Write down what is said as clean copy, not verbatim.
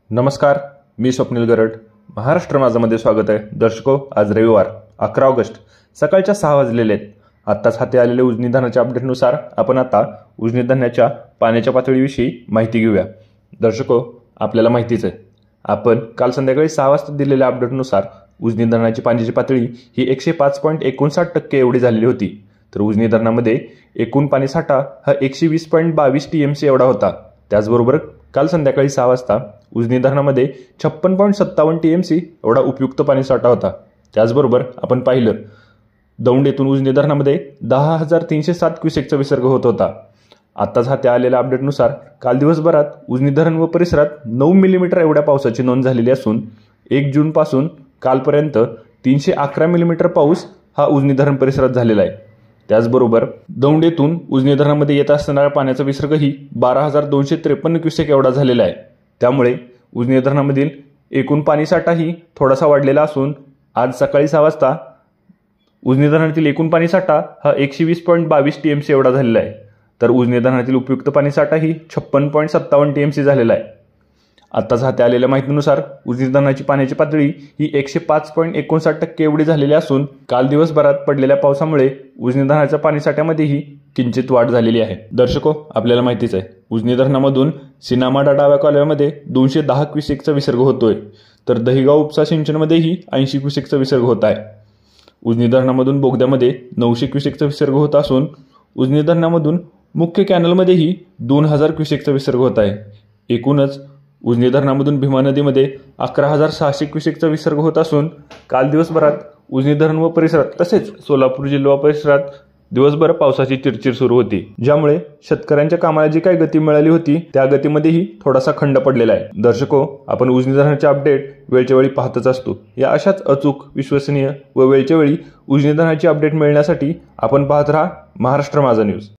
नमस्कार, मी स्वप्नील गरड. महाराष्ट्र माझामध्ये स्वागत आहे. दर्शको, आज रविवार 11 ऑगस्ट सकाळच्या 6 वाजलेले आहेत. आत्ताच हाती आलेले उजनी धरणाच्या अपडेटनुसार आपण आता उजनी धरणाच्या पाण्याच्या पातळीविषयी माहिती घेऊया. दर्शको, आपल्याला माहितीच आहे, आपण काल संध्याकाळी 6 वाजता दिलेल्या अपडेटनुसार उजनी धरणाची पाण्याची पातळी ही 105.59% एवढी झालेली होती. तर उजनी धरणामध्ये एकूण पाणी साठा हा 120.22 TMC एवढा होता. त्याचबरोबर काल संध्याकाळी 6 वाजता उजनी धरणामध्ये 56.57 TMC एवढा उपयुक्त पाणी साठा होता. त्याचबरोबर आपण पाहिलं, दौंड येथून उजनी धरणामध्ये 10,307 क्युसेकचा विसर्ग होत होता. आत्ताच हाती आलेल्या अपडेटनुसार काल दिवसभरात उजनी धरण व परिसरात 9 मिलीमीटर एवढ्या पावसाची नोंद झालेली असून 1 जूनपासून कालपर्यंत 311 मिलीमीटर पाऊस हा उजनी धरण परिसरात झालेला आहे. त्याचबरोबर दौंड येथून उजनी धरणामध्ये येत असणाऱ्या पाण्याचा विसर्गही 12,253 क्युसेक एवढा झालेला आहे. त्यामुळे उजनी धरणामधील एकूण पाणीसाठाही थोडासा वाढलेला असून आज सकाळी 6 वाजता उजनी धरणातील एकूण पाणीसाठा हा 120.22 TMC एवढा झालेला आहे. तर उजनी धरणातील उपयुक्त पाणीसाठाही 56.57 TMC झालेला आहे. आत्ताच हाती आलेल्या माहितीनुसार उजनी धरणाची पाण्याची पातळी ही 105.59% एवढी झालेली असून काल दिवसभरात पडलेल्या पावसामुळे उजनी धरणाच्या पाणीसाठ्यामध्येही किंचित वाढ झालेली आहे. दर्शको, आपल्याला माहितीच आहे, उजनी धरणामधून सिनामाडा डाव्या कालव्यामध्ये 210 क्युसेकचा विसर्ग होतोय. तर दहिगाव उपसा सिंचनमध्येही 80 क्युसेकचा विसर्ग होत आहे. उजनी धरणामधून बोगद्यामध्ये 900 क्युसेकचा विसर्ग होत असून उजनी धरणामधून मुख्य कॅनलमध्येही 2000 क्युसेकचा विसर्ग होत आहे. एकूणच उजनी धरणामधून भीमा नदीमध्ये 11,600 क्युसेकचा विसर्ग होत असून काल दिवसभरात उजनी धरण व परिसरात तसेच सोलापूर जिल्हा परिसरात दिवसभर पावसाची चिरचिर सुरू होती, ज्यामुळे शेतकऱ्यांच्या कामाला जी काही गती मिळाली होती त्या गतीमध्येही थोडासा खंड पडलेला आहे. दर्शको, आपण उजनी धरणाचे अपडेट वेळच्या वेळी पाहतच असतो. या अशाच अचूक, विश्वसनीय व वेळच्या वेळी उजनी धरणाची अपडेट मिळण्यासाठी आपण पाहत राहा महाराष्ट्र माझा न्यूज.